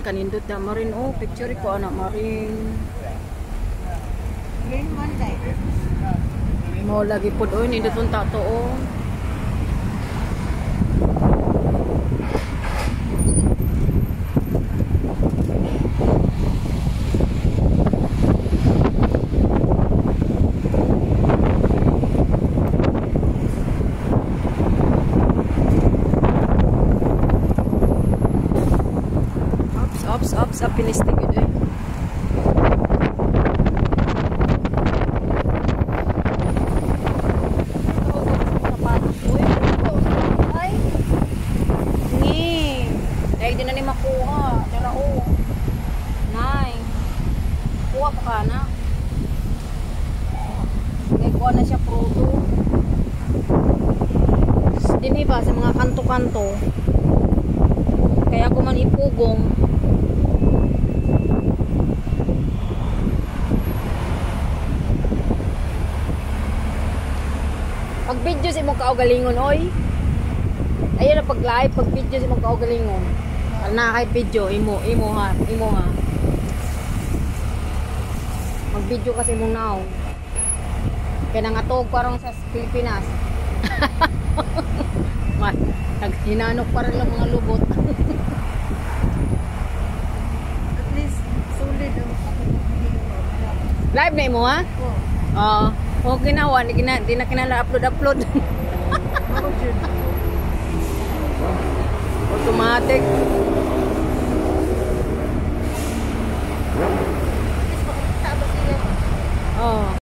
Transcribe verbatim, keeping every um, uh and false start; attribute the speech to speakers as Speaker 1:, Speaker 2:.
Speaker 1: kanindot na marin. Oh, picture ko anak marin.
Speaker 2: Green Monday.
Speaker 1: Mo lagi pod oy nindot tong tato oh. Ops, ops, sa pinistig yun eh. Ay! Ni! Dahil din na ni makuha. Dara o. Nay. Kuha pa ka na. Ngay kuha na siya pruto. Dini ba sa mga kanto-kanto. Kaya ko man ipugong. Pag video si mong kaugalingon, oy. Ayun na pag live, pag video si mong kaugalingon. Al na kay video, imo, imo ha, imo ha. Mag video kasi mong now. Kaya nangatog parang sa Pilipinas. Man, naghinanok parang lang mga lubot.
Speaker 2: At least, solid ang
Speaker 1: Live na imo ha?
Speaker 2: Oo.
Speaker 1: Oo. O ginawa, di na, di na kinala upload-upload.
Speaker 2: Ako dyan.
Speaker 1: Automatic.